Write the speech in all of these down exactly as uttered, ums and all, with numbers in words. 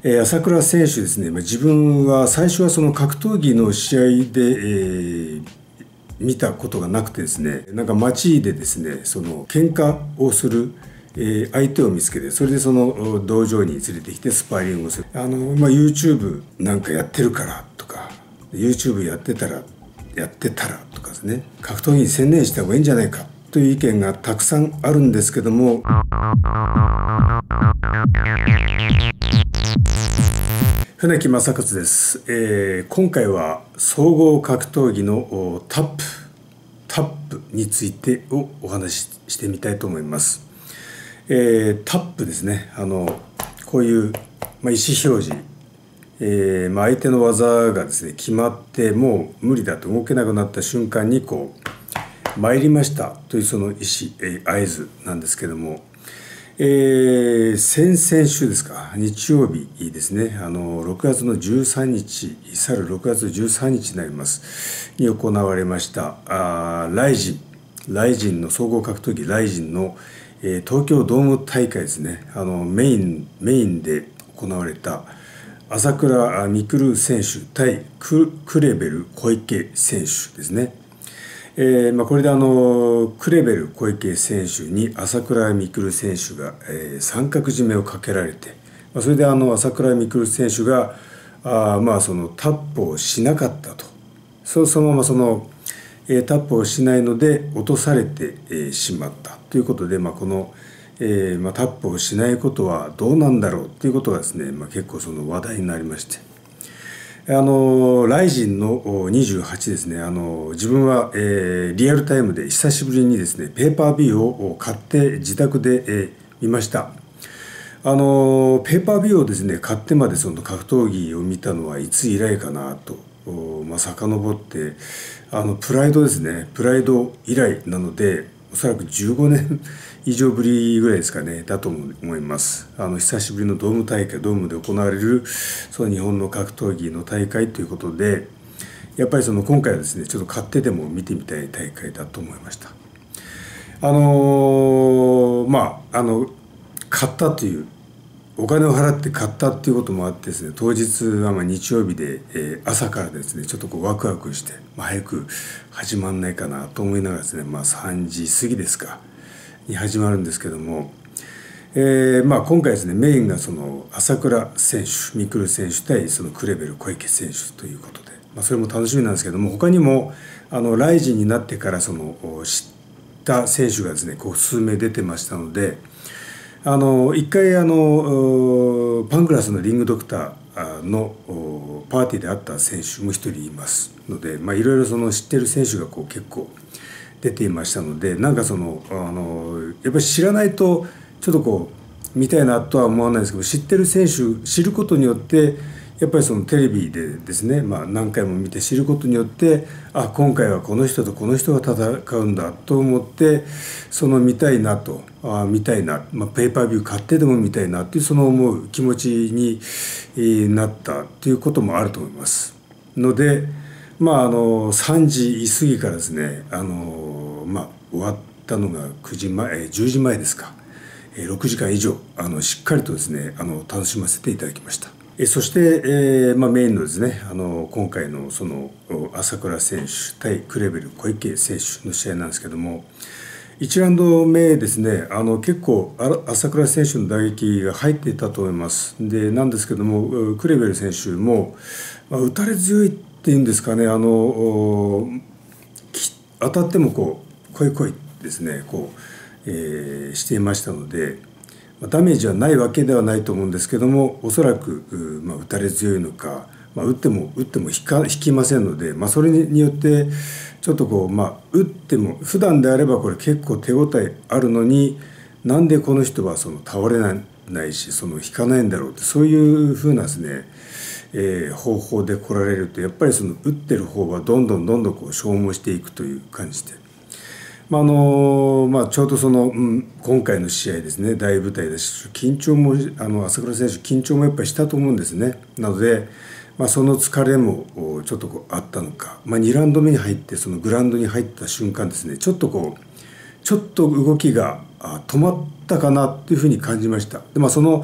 えー、朝倉選手ですね、自分は最初はその格闘技の試合で、えー、見たことがなくてですね、なんか街でですね、その喧嘩をする、えー、相手を見つけて、それでその道場に連れてきてスパーリングをする。あの、まあ、YouTube なんかやってるからとか、YouTube やってたら、やってたらとかですね、格闘技に専念した方がいいんじゃないかという意見がたくさんあるんですけども、船木正勝です、えー、今回は総合格闘技のタップタップについてをお話ししてみたいと思います。えー、タップですね、あのこういう、まあ、意思表示、えーまあ、相手の技がですね決まってもう無理だと動けなくなった瞬間にこう参りましたというその意思、えー、合図なんですけども、えー、先々週ですか、日曜日ですね、あのろくがつのじゅうさんにち、去るろくがつのじゅうさんにちになりますに行われましたあライジンライジンの総合格闘技ライジンの、えー、東京ドーム大会ですね、あのメインメインで行われた朝倉未来選手対クレベル小池選手ですね。えーまあ、これであのクレベル小池選手に朝倉未来選手が、えー、三角締めをかけられて、まあ、それであの朝倉未来選手があまあそのタップをしなかったと、そ, そのままその、えー、タップをしないので落とされて、えー、しまったということで、まあ、この、えーまあ、タップをしないことはどうなんだろうということがですね、まあ、結構その話題になりまして。あのライジンのにじゅうはちですね、あの自分は、えー、リアルタイムで久しぶりにですねペーパービューを買って自宅で、えー、見ました。あのペーパービューをですね買ってまでその格闘技を見たのはいつ以来かなと、まあ、遡ってあのプライドですねプライド以来なので、おそらくじゅうごねん以上ぶりぐらいですかね、だと思います。あの久しぶりのドーム大会、ドームで行われるその日本の格闘技の大会ということで、やっぱりその今回はですねちょっと買ってでも見てみたい大会だと思いました。あのー、まああの買ったというお金を払って買ったっていうこともあってですね、当日はまあ日曜日で、えー、朝からですねちょっとこうワクワクして、まあ、早く始まんないかなと思いながらですね、まあ、さんじ過ぎですかに始まるんですけども、えーまあ、今回ですねメインがその朝倉選手未来選手対そのクレベル小池選手ということで、まあ、それも楽しみなんですけども、他にもあのライジンになってからその知った選手がですねこう数名出てましたので、あの一回あのパンクラスのリングドクターのパーティーで会った選手も一人いますので、まあ、いろいろその知ってる選手がこう結構出ていましたので、なんかそのあのやっぱり知らないとちょっとこう見たいなとは思わないですけど、知ってる選手知ることによってやっぱりそのテレビでですね、まあ、何回も見て知ることによって、あ今回はこの人とこの人が戦うんだと思ってその見たいなとあ見たいな、まあ、ペーパービュー買ってでも見たいなっていうその思う気持ちになったということもあると思いますので、まあ、あのさんじ過ぎからですね、あの、まあ、終わったのがくじまえじゅうじまえですか、ろくじかん以上あのしっかりとですねあの楽しませていただきました。そして、えーまあ、メインのですねあの今回のその朝倉選手対クレベル小池選手の試合なんですけども、いちラウンド目ですねあの結構朝倉選手の打撃が入っていたと思います。でなんですけどもクレベル選手も、まあ、打たれ強いっていうんですかね、あの当たってもこう来い来いですねこう、えー、していましたので、ダメージはないわけではないと思うんですけども、おそらく、まあ、打たれ強いのか、まあ、打っても打っても引か引きませんので、まあ、それによってちょっとこう、まあ、打っても普段であればこれ結構手応えあるのに、なんでこの人はその倒れないしその引かないんだろうって、そういうふうなですね、えー、方法で来られると、やっぱりその打ってる方はどんどんどんどんこう消耗していくという感じで。まああのまあ、ちょうどその、うん、今回の試合ですね大舞台だし緊張もあの朝倉選手緊張もやっぱりしたと思うんですね。なので、まあ、その疲れもちょっとこうあったのか、まあ、にラウンド目に入ってそのグラウンドに入った瞬間ですねちょっとこうちょっと動きが止まったかなというふうに感じました。で、まあ、その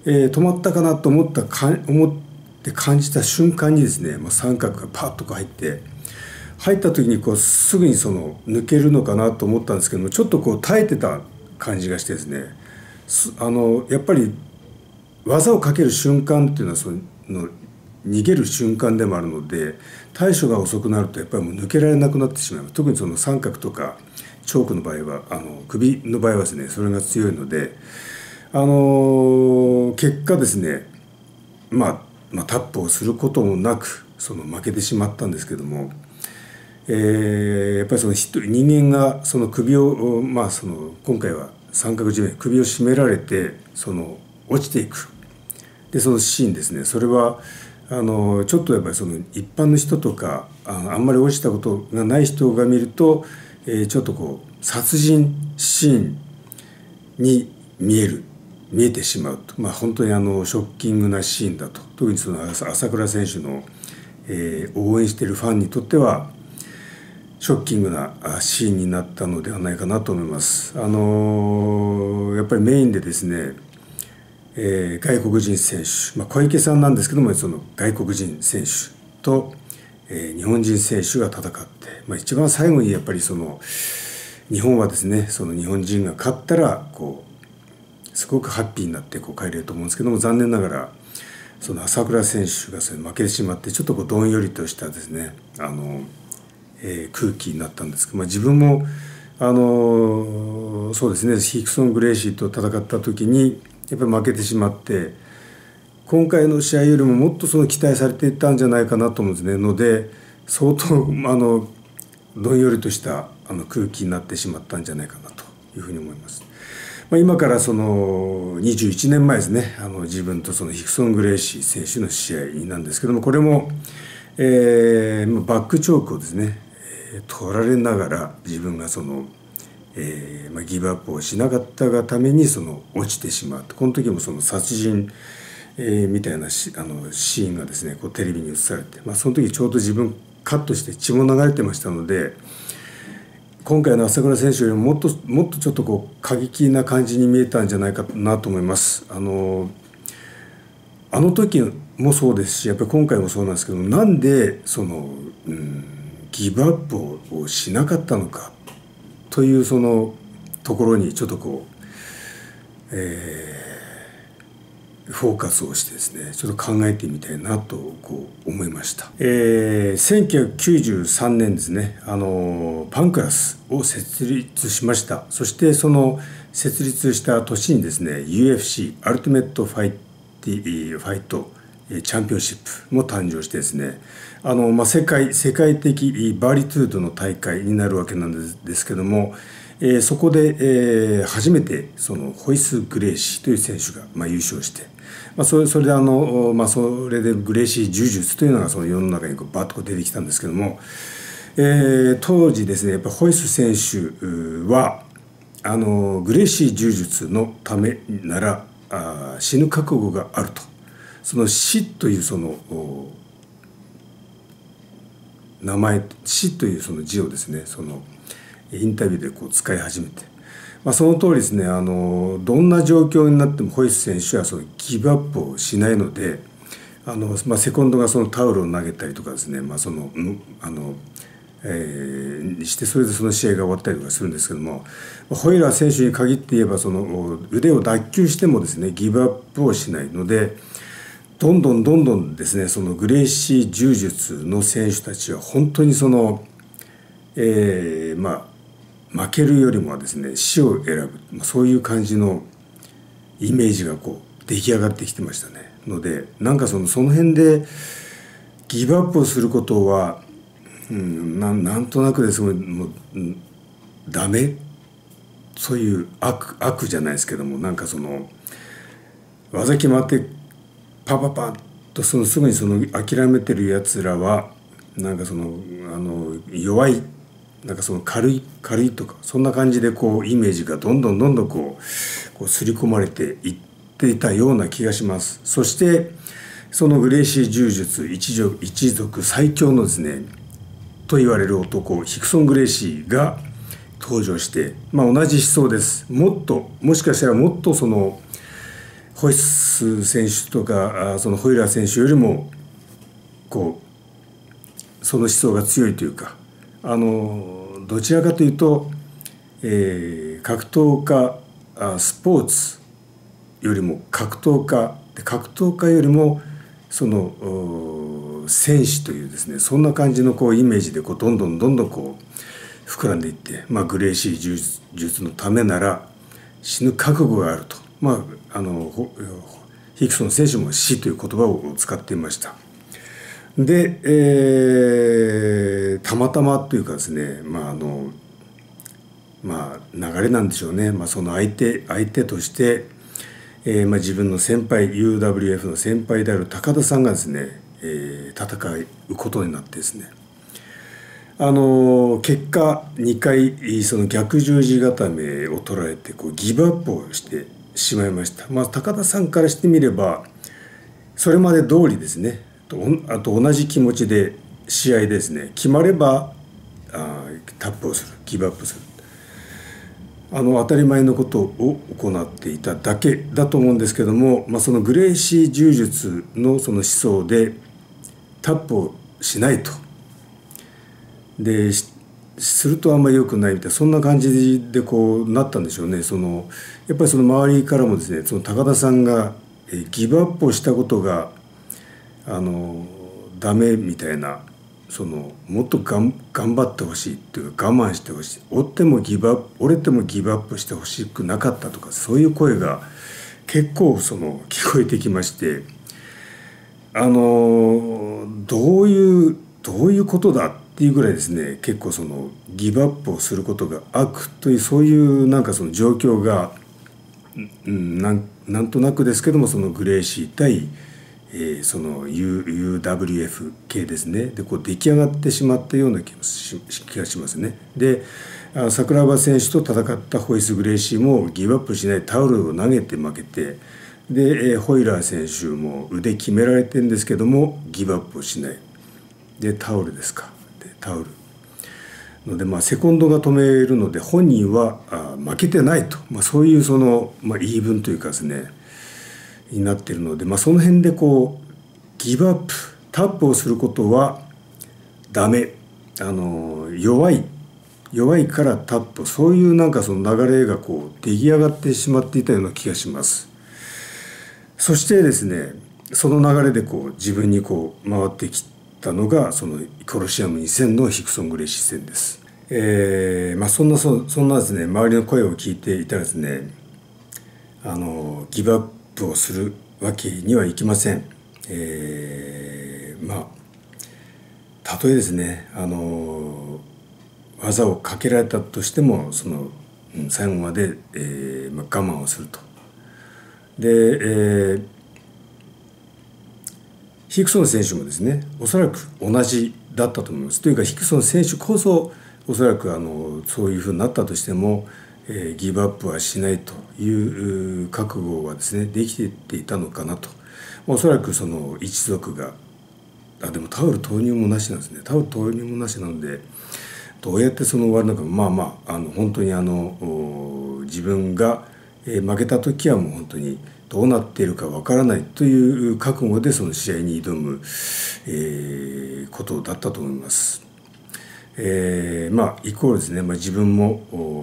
えー、止まったかなと思ったか思って感じた瞬間にですね、まあ、三角がパッとこう入って入った時にこうすぐにその抜けるのかなと思ったんですけども、ちょっとこう耐えてた感じがしてですね、あのやっぱり技をかける瞬間っていうのはその逃げる瞬間でもあるので、対処が遅くなるとやっぱりもう抜けられなくなってしまう。特にその三角とかチョークの場合は、あの首の場合はですねそれが強いので、あの結果ですね、まあ、まあタップをすることもなくその負けてしまったんですけども、えー、やっぱりその人人間がその首を、まあ、その今回は三角締め首を絞められてその落ちていくでそのシーンですね、それはあのちょっとやっぱりその一般の人とか あ, あんまり落ちたことがない人が見ると、えー、ちょっとこう殺人シーンに見える見えてしまうと、まあ、本当にあのショッキングなシーンだと。特にその朝倉選手の、えー、応援しているファンにとってはショッキングなシーンになったのではないかなと思います。あのー、やっぱりメインでですね、えー、外国人選手、まあ、小池さんなんですけども、その外国人選手と、えー、日本人選手が戦って、まあ、一番最後にやっぱりその日本はですね、その日本人が勝ったらこうすごくハッピーになってこう帰れると思うんですけども、残念ながらその朝倉選手がそれ負けてしまって、ちょっとこうどんよりとしたですね、あの、えー、空気になったんですけど、まあ、自分もあのそうですね、ヒクソン・グレイシーと戦った時にやっぱり負けてしまって、今回の試合よりももっとその期待されていたんじゃないかなと思うんですね。ので相当あのどんよりとしたあの空気になってしまったんじゃないかなというふうに思います。まあ、今からそのにじゅういちねんまえですね、あの自分とそのヒクソン・グレイシー選手の試合なんですけども、これも、えー、バックチョークをですね、えー、取られながら自分がそのえーまあ、ギブアップをしなかったがためにその落ちてしまうと。この時もその殺人、えー、みたいなしあのシーンがですねこうテレビに映されて、まあ、その時ちょうど自分カットして血も流れてましたので、今回の朝倉選手よりももっともっとちょっとこう過激な感じに見えたんじゃないかなと思います。あのあの時もそうですし、やっぱり今回もそうなんですけど、なんでその、うん、ギブアップを、をしなかったのかというそのところにちょっとこう、えー、フォーカスをしてですね、ちょっと考えてみたいなとこう思いました。えー、せんきゅうひゃくきゅうじゅうさんねんですね、あのパンクラスを設立しました。そしてその設立した年にですね ユーエフシー アルティメットファイティファイトチャンピオンシップも誕生してですね、あの、まあ、世界世界的バリトゥードの大会になるわけなんですですけども、えー、そこで、えー、初めてそのホイス・グレイシーという選手が、まあ、優勝して、まあ、それそれであの、まあ、それでグレイシー柔術というのがその世の中にこうバッとこう出てきたんですけども、えー、当時ですねやっぱホイス選手はあのグレイシー柔術のためならあ死ぬ覚悟があると。その死というその名前、死というその字をですね、そのインタビューでこう使い始めて、まあ、その通りですね、あのどんな状況になってもホイス選手はそのギブアップをしないので、あの、まあ、セコンドがそのタオルを投げたりとかですね、まあ、そのあのえー、してそれでその試合が終わったりとかするんですけども、ホイラー選手に限って言えばその腕を脱臼してもですねギブアップをしないので、どんどんどんどんですねそのグレイシー柔術の選手たちは本当にその、えー、まあ負けるよりもはですね死を選ぶ、そういう感じのイメージがこう出来上がってきてましたね。のでなんかそのその辺でギブアップをすることは、うん、な, なんとなくですねもう、うん、ダメ、そういう悪悪じゃないですけども、なんかその技決まってパパパッとそのすぐにその諦めてるやつらはなんかそのあの弱い、なんかその軽い軽いとかそんな感じでこうイメージがどんどんどんどんこうこう刷り込まれていっていたような気がします。そしてそのグレイシー柔術一族一族最強のですねと言われる男ヒクソン・グレイシーが登場して、まあ、同じ思想です。もっともしかしたらもっとそのホイッス選手とかそのホイラー選手よりもこうその思想が強いというか、あのどちらかというと、えー、格闘家スポーツよりも格闘家で、格闘家よりもその戦士というですね、そんな感じのこうイメージでこうどんどんどんどんこう膨らんでいって、まあ、グレイシー柔術のためなら死ぬ覚悟があると、まあ、あのヒクソン選手も死という言葉を使っていました。で、えー、たまたまというかですね、まああのまあ流れなんでしょうね、まあ、その相手相手として、えーまあ、自分の先輩 ユーダブリューエフ の先輩である高田さんがですね、えー、戦うことになってですね、あの結果にかいその逆十字固めを取られてこうギブアップをしてしまいました。まあ、高田さんからしてみればそれまで通りですね、あと同じ気持ちで試合ですね、決まればあタップをする、ギブアップする、あの当たり前のことを行っていただけだと思うんですけども、まあ、そのグレイシー柔術のその思想でタップをしないと、でするとあんまり良くないみたいな、そんな感じでこうなったんでしょうね。そのやっぱりその周りからもですね、その高田さんがギブアップをしたことがあのダメみたいな、そのもっとがん頑張ってほしいっていうか、我慢してほしい、折ってもギブアップ折れてもギブアップしてほしくなかったとか、そういう声が結構その聞こえてきまして、あのどういうどういうことだっていうぐらいですね、結構そのギブアップをすることが悪という、そういうなんかその状況が、うん、なんなんとなくですけども、そのグレイシー対えー、その ユーダブリューエフ 系ですね、でこう出来上がってしまったような気がしますね。で桜庭選手と戦ったホイス・グレイシーもギブアップしない、タオルを投げて負けて、で、えー、ホイラー選手も腕決められてるんですけどもギブアップをしないで、タオルですか、でタオルので、まあ、セコンドが止めるので本人はあ負けてないと、まあ、そういうその、まあ、言い分というかですねになっているので、まあ、その辺でこうギブアップタップをすることはダメ、あの弱い弱いからタップ、そういうなんかその流れがこう出来上がってしまっていたような気がします。そしてですね、その流れでこう自分にこう回ってきたのがそのコロシアムにせんのヒクソン・グレイシー戦です。えーまあ、そんなそそんなですね、周りの声を聞いていたらですね、あのギブアップをするわけにはいきません。えー、まあたとえですね、あの技をかけられたとしてもその最後まで、えーまあ、我慢をすると。で、えー、ヒクソン選手もですね、おそらく同じだったと思います。というかヒクソン選手こそおそらくあのそういうふうになったとしても、えー、ギブアップはしないという覚悟はですねできていたのかなと。おそらくその一族があでもタオル投入もなしなんですね。タオル投入もなしなのでどうやってその終わるのか、まあまああの本当にあの自分が負けた時はもう本当にどうなっているかわからないという覚悟でその試合に挑む、えー、ことだったと思います。えー、まあイコールですね、まあ、自分も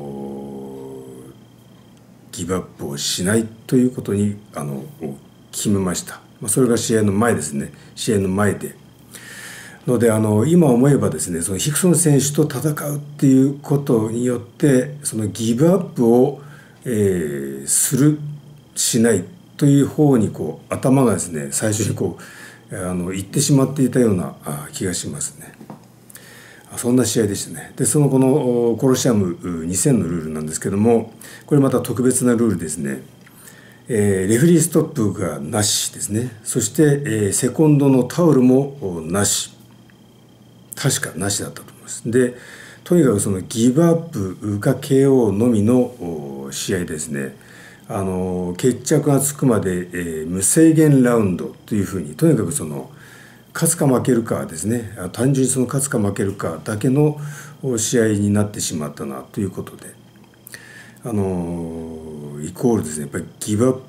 ギブアップをしないということにあの決めました。まあ、それが試合の前ですね。試合の前でのであの今思えばですね、そのヒクソン選手と戦うっていうことによってそのギブアップを、えー、するしないという方にこう頭がですね最初にこうあの行ってしまっていたような気がしますね。そんな試合でしたね。でそのこのコロシアムにせんのルールなんですけども、これまた特別なルールですね。えー、レフェリーストップがなしですね。そして、えー、セコンドのタオルもなし、確かなしだったと思います。でとにかくそのギブアップか ケーオー のみの試合ですね。あの決着がつくまで、えー、無制限ラウンドというふうに、とにかくその勝つか負けるかですね、単純にその勝つか負けるかだけの試合になってしまったなということで、あのイコールですね、やっぱりギブアップ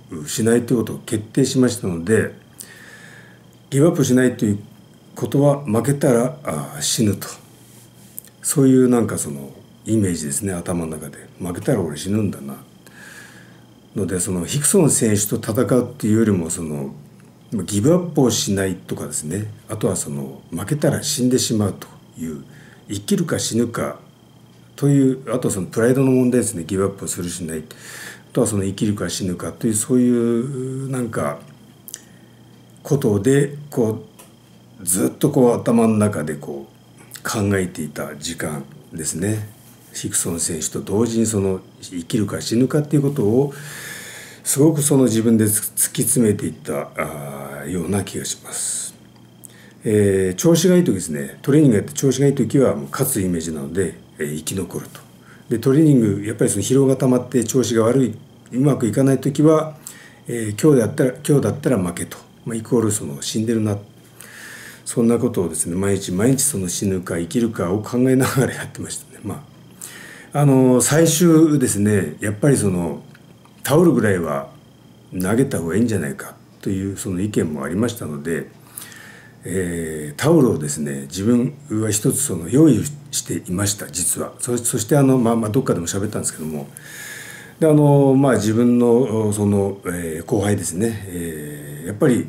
しないということを決定しましたので、ギブアップしないということは負けたらあ死ぬと、そういうなんかそのイメージですね、頭の中で。負けたら俺死ぬんだなので、そのヒクソン選手と戦うっていうよりも、そのギブアップをしないとかですね、あとはその負けたら死んでしまうという、生きるか死ぬかという、あとはそのプライドの問題ですね。ギブアップをするしない、あとはその生きるか死ぬかという、そういうなんかことでこうずっとこう頭の中でこう考えていた時間ですね。ヒクソン選手と同時にその生きるか死ぬかっていうことをすごくその自分で突き詰めていったあような気がします。えー、調子がいい時ですね、トレーニングやって調子がいい時はもう勝つイメージなので、えー、生き残ると。でトレーニングやっぱりその疲労が溜まって調子が悪い、うまくいかない時は、えー、今日だったら今日だったら負けと、まあ、イコールその死んでるな、そんなことをですね、毎日毎日その死ぬか生きるかを考えながらやってましたね。まああの最終ですね、やっぱりそのタオルぐらいは投げた方がいいんじゃないかというその意見もありましたので、えー、タオルをですね自分は一つその用意していました、実は。そ, そしてあの、まあ、まあどっかでも喋ったんですけども、であの、まあ、自分のその、えー、後輩ですね、えー、やっぱり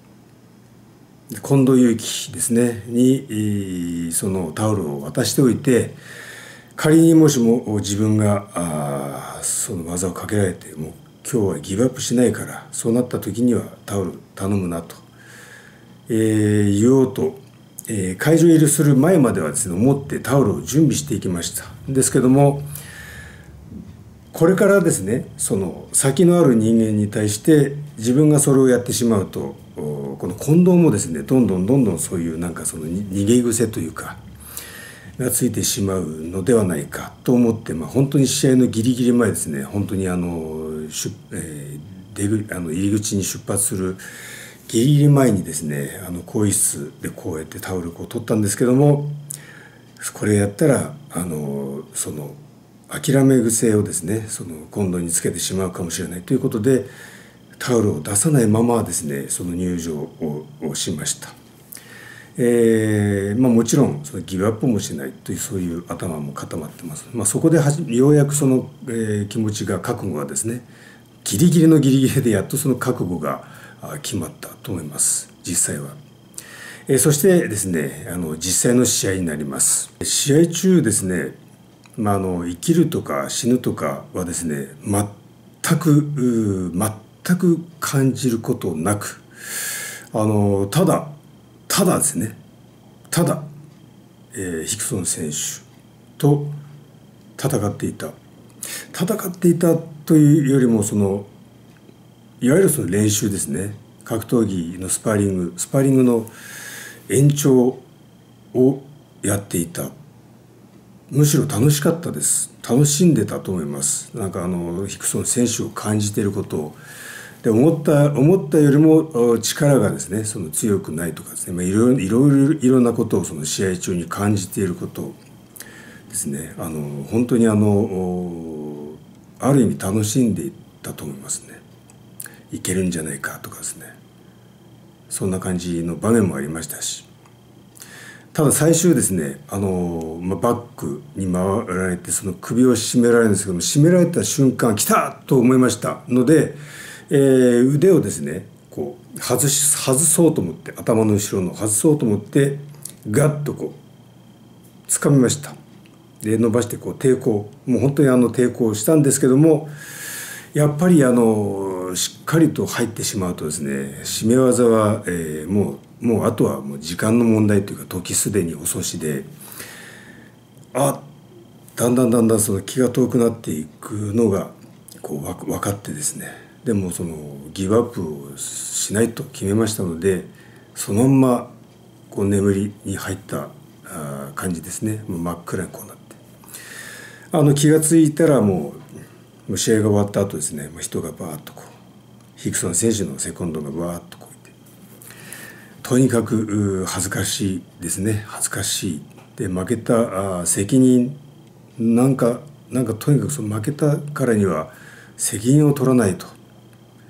近藤祐樹ですねにそのタオルを渡しておいて、仮にもしも自分があその技をかけられて、もう今日はギブアップしないから、そうなった時にはタオル頼むなと、えー、言おうと、えー、会場入りする前まではですね思ってタオルを準備していきました。ですけども、これからですねその先のある人間に対して自分がそれをやってしまうと、この近藤もですねどんどんどんどんそういうなんかその逃げ癖というかがついてしまうのではないかと思って、まあ、本当に試合のギリギリ前ですね、本当にあの、えー、出ぐあの入り口に出発するギリギリ前にですね、あの更衣室でこうやってタオルを取ったんですけども、これやったらあのその諦め癖をですねその今度につけてしまうかもしれないということで、タオルを出さないままですねその入場ををしました。えーまあ、もちろんそのギブアップもしないという、そういう頭も固まってます。まあ、そこではじようやくその、えー、気持ちが覚悟がですねギリギリのギリギリでやっとその覚悟が決まったと思います、実際は。えー、そしてですねあの実際の試合になります。試合中ですね、まあ、あの生きるとか死ぬとかはですね全く全く感じることなく、あのただただですねただ、えー、ヒクソン選手と戦っていた戦っていたというよりも、そのいわゆるその練習ですね、格闘技のスパーリングスパーリングの延長をやっていた。むしろ楽しかったです。楽しんでたと思います。なんかあのヒクソン選手を感じていることを、で思った思ったよりも力がですねその強くないとかですね、まあ、いろいろいろいろなことをその試合中に感じていることですね、あの本当にあのある意味楽しんでいったと思いますね。いけるんじゃないかとかですね、そんな感じの場面もありましたし、ただ最終ですねあの、まあ、バックに回られてその首を絞められるんですけども、絞められた瞬間来たと思いましたので、えー、腕をですねこう外し外そうと思って、頭の後ろの外そうと思ってガッとこう掴みました。で伸ばしてこう抵抗、もう本当にあの抵抗したんですけども、やっぱりあのしっかりと入ってしまうとですね、絞め技は、えー、もうもうあとはもう時間の問題というか、時すでに遅しで、あだんだんだんだんその気が遠くなっていくのがこう分かってですね、でもそのギブアップをしないと決めましたので、そのまんまこう眠りに入った感じですね。もう真っ暗にこうなって、あの気が付いたらもう、もう試合が終わった後ですね、もう人がバーッとこうヒクソン選手のセコンドがバーッとこういて、とにかく恥ずかしいですね、恥ずかしい。で負けた責任なんかなんかとにかくその負けたからには責任を取らないと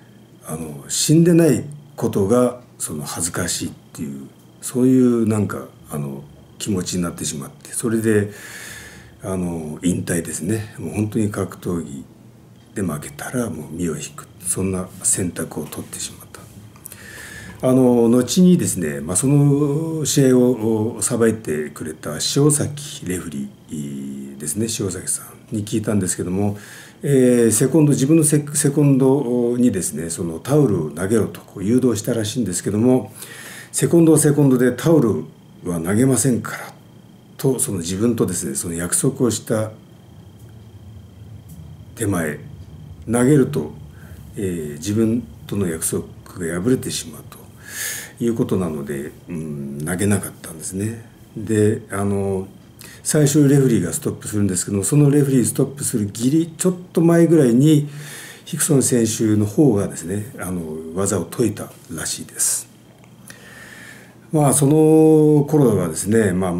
あの死んでないことがその恥ずかしいっていう、そういうなんかあの気持ちになってしまって、それであの引退ですね。もう本当に格闘技で負けたらもう身を引く、そんな選択を取ってしまった。あの後にですね、まあ、その試合をさばいてくれた塩崎レフリーですね、塩崎さんに聞いたんですけども、えー、セコンド自分のセセコンドにですね、そのタオルを投げろとこう誘導したらしいんですけども、セコンドはセコンドでタオルは投げませんからと、その自分とですねその約束をした手前、投げると、えー、自分との約束が破れてしまうということなので、うん、投げなかったんですね。であの最初レフリーがストップするんですけども、そのレフリーストップするギリちょっと前ぐらいにヒクソン選手の方がですねあの技を解いたらしいです。まあその頃はですね、まあ、うん、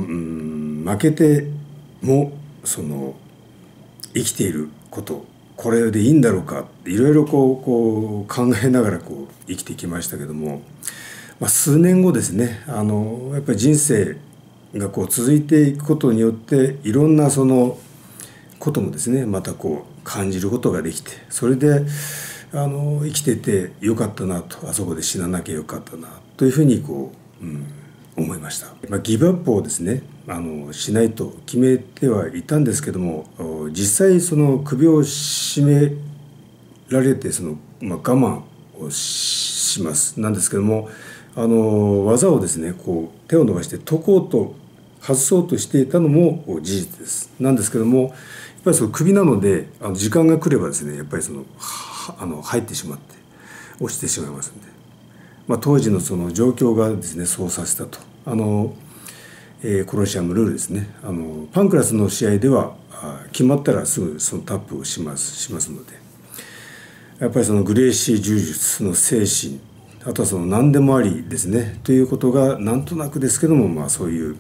負けてもその生きていること、これでいいんだろうかっていろいろこうこう考えながらこう生きてきましたけども、まあ、数年後ですね、あのやっぱり人生がこう続いていくことによっていろんなそのこともですねまたこう感じることができて、それであの生きててよかったなと、あそこで死ななきゃよかったなというふうにこう、うん、思いました。まあ、ギブアップをですねあのしないと決めてはいたんですけども、実際その首を絞められてその、まあ、我慢をしますなんですけども、あの技をですねこう手を伸ばして解こうと外そうとしていたのも事実ですなんですけども、やっぱりその首なのであの時間が来ればですねやっぱりそのあの入ってしまって落ちてしまいますので、まあ、当時のその状況がですねそうさせたと。あの、えー、コロシアムルールですね、あのパンクラスの試合では決まったらすぐそのタップをしますしますので、やっぱりそのグレーシー柔術の精神、あとはその何でもありですねということがなんとなくですけども、まあそういう、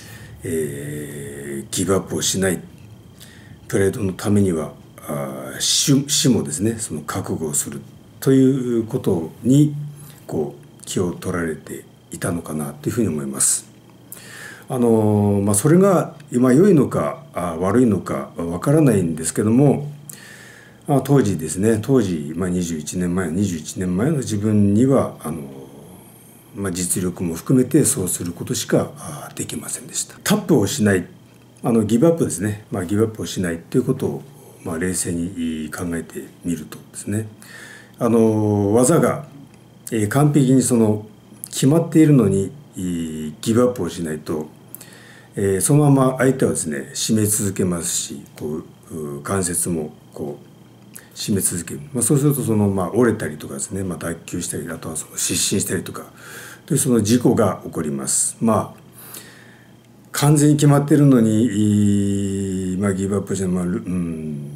えー、ギブアップをしない、プライドのためにはあ 死, 死もですねその覚悟をするということにこう気を取られていたのかなというふうに思います。あのまあ、それが今良いのかあ悪いのかわからないんですけども、あ当時ですね当時、まあ、にじゅういちねんまえにじゅういちねんまえの自分にはあの、まあ、実力も含めてそうすることしかできませんでした。タップをしない、あのギブアップですね、まあ、ギブアップをしないということを、まあ、冷静に考えてみるとですね、あの技が、えー、完璧にその決まっているのにギブアップをしないと、えー、そのまま相手はですね締め続けますし、こう関節もこう締め続ける、まあ、そうするとその、まあ、折れたりとかですね、まあ、脱臼したり、あとはその失神したりとかというその事故が起こります。まあ完全に決まっているのに、まあ、ギブアップじゃ、まあうん、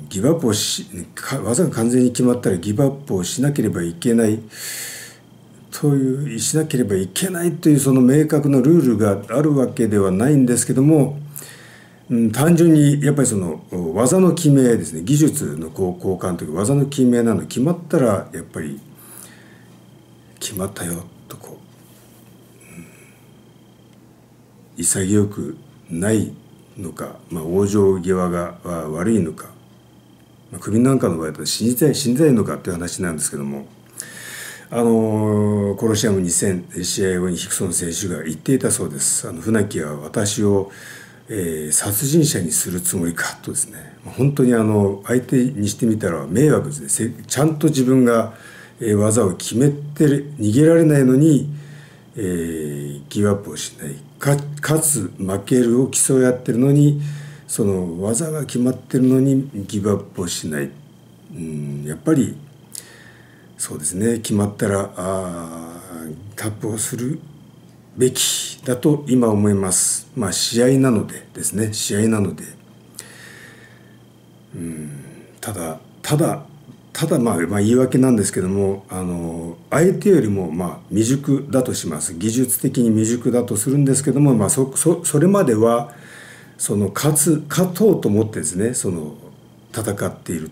ギブアップをし技が完全に決まったらギブアップをしなければいけないというしなければいけないというその明確なルールがあるわけではないんですけども、うん、単純にやっぱりその技の決めですね、技術の交換というか技の決めなの決まったらやっぱり決まったよとこう、うん、潔くないのか、まあ、往生際が悪いのか、まあ、首なんかの場合だと死にたい死にたいのかという話なんですけども、あのコロシアムに戦試合後にヒクソン選手が言っていたそうです。あの船木は私を、えー、殺人者にするつもりかとですね、本当にあの相手にしてみたら迷惑ですね。ちゃんと自分が、えー、技を決めて逃げられないのに、えー、ギブアップをしない、か勝つ負けるを競い合ってるのに、その技が決まってるのにギブアップをしない、うん、やっぱりそうですね、決まったらあタップをするべきだと今思います。まあ試合なのでですね、試合なので、うんただただただまあ、まあ、言い訳なんですけども、あの相手よりもまあ未熟だとします。技術的に未熟だとするんですけども、まあ、そ, そ, それまではその勝つ勝とうと思ってですねその戦っていると。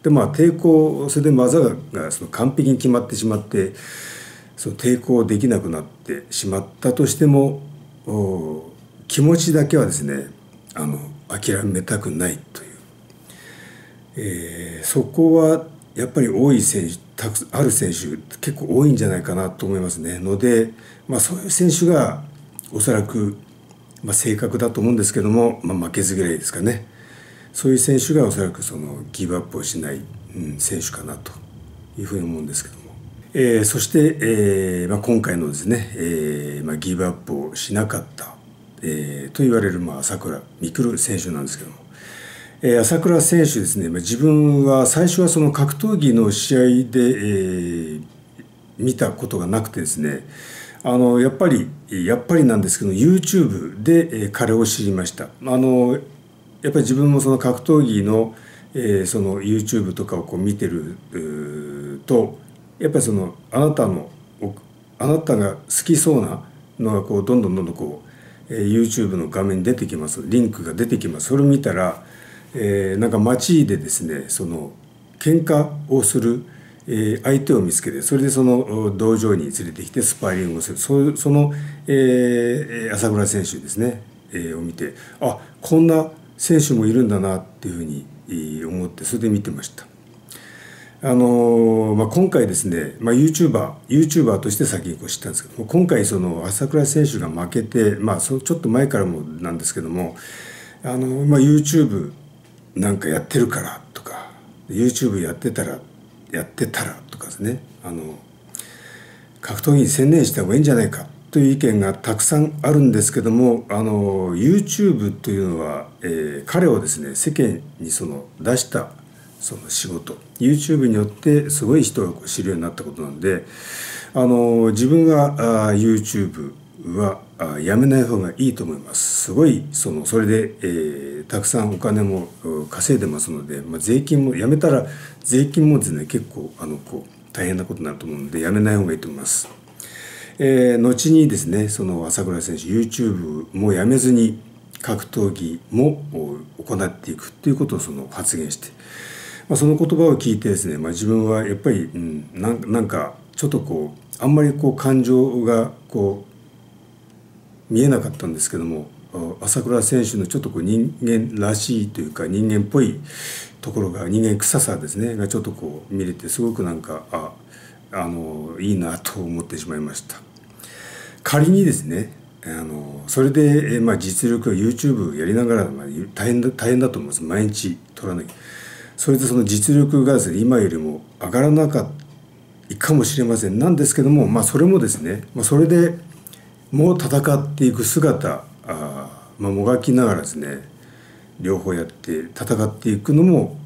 でまあ抵抗、それで技がその完璧に決まってしまってその抵抗できなくなってしまったとしても気持ちだけはですねあの諦めたくないという、えー、そこはやっぱり多い選手たくある選手結構多いんじゃないかなと思いますね。ので、まあ、そういう選手がおそらく、まあ、正確だと思うんですけども、まあ、負けず嫌いですかね。そういう選手がおそらくそのギブアップをしない、うん、選手かなというふうに思うんですけども、えー、そして、えーまあ、今回のですね、えーまあ、ギブアップをしなかった、えー、と言われる、まあ、朝倉未来選手なんですけども、えー、朝倉選手ですね、まあ、自分は最初はその格闘技の試合で、えー、見たことがなくてですね、あのやっぱりやっぱりなんですけど YouTube で、えー、彼を知りました。あのやっぱり自分もその格闘技の、えー、その YouTube とかをこう見てるとやっぱりそのあなたのあなたが好きそうなのがこうどんどんどんどんこう、えー、YouTube の画面に出てきます。リンクが出てきます。それを見たら、えー、なんか街でですねその喧嘩をする、えー、相手を見つけてそれでその道場に連れてきてスパーリングをするそその、えー、朝倉選手ですね、えー、を見てあこんな選手もいるんだなっていうふうに思ってそれで見てました。あのまあ、今回ですね、まあ、YouTuber, YouTuber として先にこう知ったんですけども今回その朝倉選手が負けて、まあ、そちょっと前からもなんですけどもあの、まあ、YouTube なんかやってるからとか YouTube やってたらやってたらとかですねあの格闘技に専念した方がいいんじゃないかという意見がたくさんあるんですけどもあの YouTube というのは、えー、彼をですね世間にその出したその仕事 YouTube によってすごい人が知るようになったことなのであの自分はあ YouTube はあやめない方がいいと思います。すごいそのそれで、えー、たくさんお金も稼いでますので、まあ、税金もやめたら税金もですね結構あのこう大変なことになると思うのでやめない方がいいと思います。えー、後にですねその朝倉選手 YouTube もやめずに格闘技も行っていくということをその発言して、まあ、その言葉を聞いてですね、まあ、自分はやっぱり、うん、なんなんかちょっとこうあんまりこう感情がこう見えなかったんですけども朝倉選手のちょっとこう人間らしいというか人間っぽいところが人間臭さですねがちょっとこう見れてすごくなんかああのいいなと思ってしまいました。仮にですねあのそれで、まあ、実力を YouTube やりながら、まあ、大変だ大変だと思います。毎日取らなきゃそれでその実力がですね今よりも上がらなかったかもしれません。なんですけども、まあ、それもですね、まあ、それでもう戦っていく姿あ、まあ、もがきながらですね両方やって戦っていくのも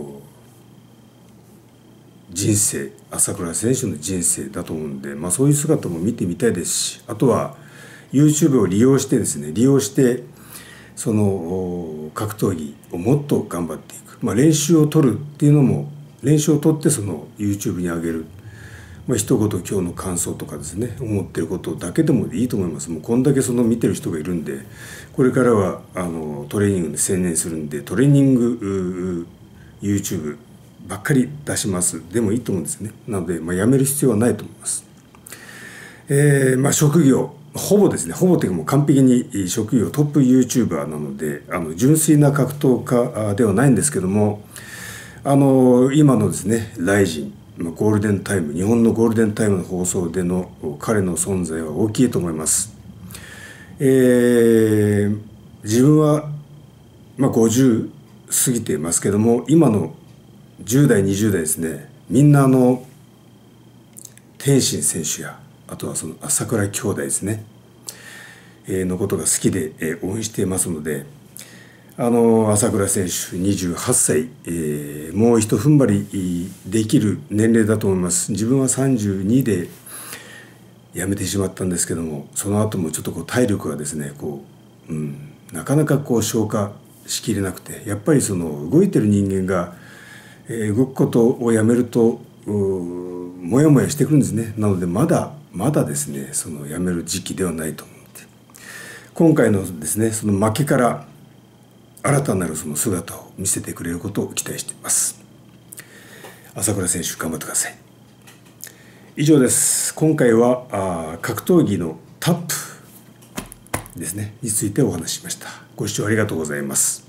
人生朝倉選手の人生だと思うんで、まあ、そういう姿も見てみたいですしあとは YouTube を利用してですね利用してその格闘技をもっと頑張っていく、まあ、練習を取るっていうのも練習を取ってその YouTube に上げる、まあ一言今日の感想とかですね思ってることだけでもいいと思います。もうこんだけその見てる人がいるんでこれからはあのトレーニングに専念するんでトレーニング YouTubeばっかり出しますでもいいと思うんですね。なので、まあ、やめる必要はないと思います。えーまあ、職業ほぼですねほぼというかもう完璧に職業トップ YouTuber なのであの純粋な格闘家ではないんですけどもあの今のですねライジンゴールデンタイム日本のゴールデンタイムの放送での彼の存在は大きいと思います。えー、自分は、まあ、ごじゅう過ぎていますけども今のじゅう代にじゅう代ですねみんなあの天心選手やあとはその朝倉兄弟ですね、えー、のことが好きで、えー、応援していますのであの朝倉選手にじゅうはっさい、えー、もうひと踏ん張りできる年齢だと思います。自分はさんじゅうにで辞めてしまったんですけどもその後もちょっとこう体力がですねこう、うん、なかなかこう消化しきれなくてやっぱりその動いてる人間が、えー、動くことをやめるともやもやしてくるんですね。なのでまだまだですねそのやめる時期ではないと思って今回のですねその負けから新たなるその姿を見せてくれることを期待しています。 朝倉選手頑張ってください。以上です。今回はあ格闘技のタップですねについてお話ししました。ご視聴ありがとうございます。